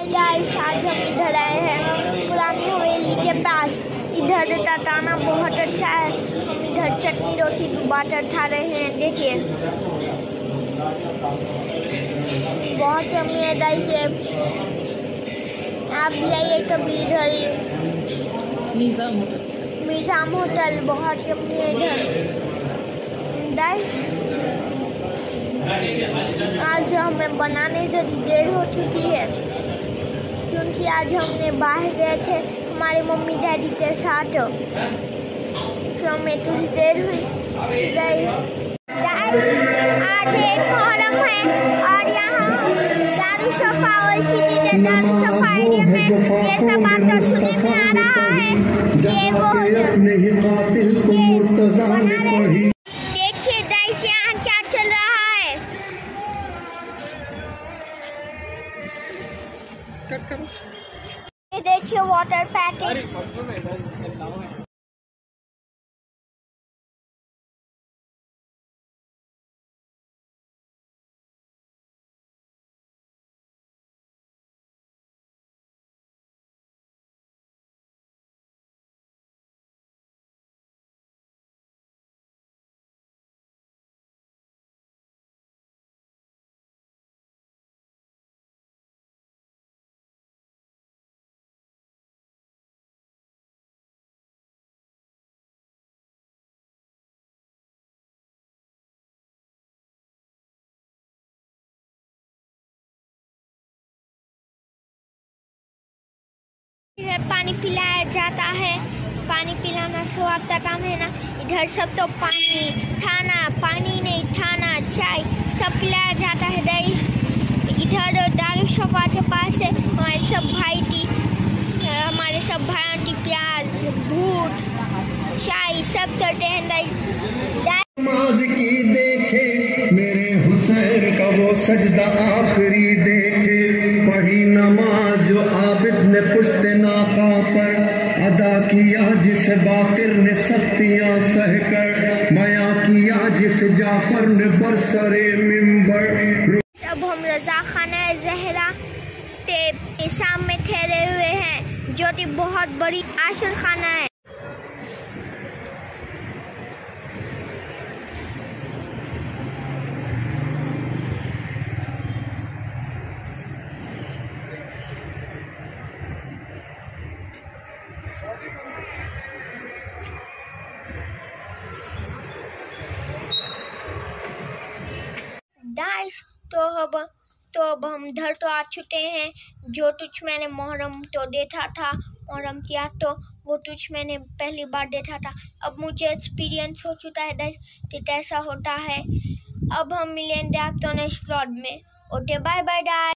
Hi guys, आज हम इधर आए हैं पुरानी हवेली के पास। इधर का ताना बहुत अच्छा है। हम इधर चटनी रोटी बाटर खा रहे हैं। देखिए बहुत यम्मी है। देखिए आप भी आइए कभी इधर। निज़ाम होटल बहुत यम्मी है इधर। आज हमें बनाने से देर हो चुकी है क्योंकि आज हमने बाहर गए थे हमारे मम्मी डैडी के साथ, तो हमें कुछ देर हुई। आज एक मुहर्रम है और यहाँ दारुसफ़ा और दारुसफ़ा में ये सब आता सुनने में आ रहा है। ये वो देखिए गाइस यहाँ क्या चल रहा है। ये देखिए वाटर पैकेट। पानी पिलाया जाता है। पानी पिलाना स्वाद का काम है ना। इधर सब तो पानी खाना, पानी नहीं खाना, चाय सब पिलाया जाता है। दही इधर दारुसफ़ा के पास है। हमारे सब भाइयों की प्याज भूत चाय सब करते हैं। नमाज की देखे मेरे हुसैन का वो सजदा आखिरी देखे। पढ़ी नमाज जो आबिद ने पुश्ते नाका पर अदा किया, जिस बाकिर ने सख्तियां सहकर बयां किया, जिस जाफर ने बरसरे मिंबर। अब हम रजा खाना ज़हरा के सामने ठहरे हुए हैं जो कि बहुत बड़ी आशर खाना है। तो अब हम घर तो आ चुके हैं। जो कुछ मैंने मुहर्रम तो देखा था, मुहर्रम किया तो वो कुछ मैंने पहली बार देखा था। अब मुझे एक्सपीरियंस हो चुका है कि कैसा होता है। अब हम मिलेंगे आपको नेक्स्ट व्लॉग में। Okay bye bye guys.